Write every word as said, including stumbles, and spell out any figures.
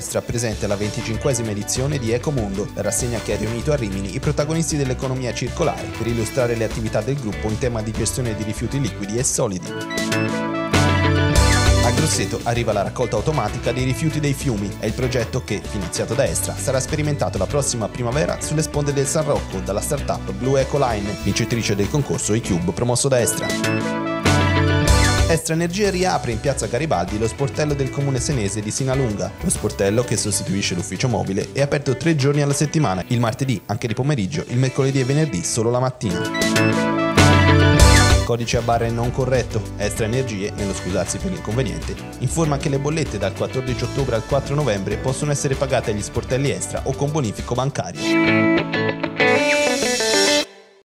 Estra presente alla venticinquesima edizione di Ecomondo, la rassegna che ha riunito a Rimini i protagonisti dell'economia circolare per illustrare le attività del gruppo in tema di gestione di rifiuti liquidi e solidi. A Grosseto arriva la raccolta automatica dei rifiuti dei fiumi. È il progetto che, finanziato da Estra, sarà sperimentato la prossima primavera sulle sponde del San Rocco dalla startup Blue Ecoline, vincitrice del concorso iCube promosso da Estra. Estra Energia riapre in piazza Garibaldi lo sportello del comune senese di Sinalunga. Lo sportello, che sostituisce l'ufficio mobile, è aperto tre giorni alla settimana, il martedì anche di pomeriggio, il mercoledì e venerdì solo la mattina. Codice a barre non corretto. Estra Energie, nello scusarsi per l'inconveniente, informa che le bollette dal quattordici ottobre al quattro novembre possono essere pagate agli sportelli Estra o con bonifico bancario.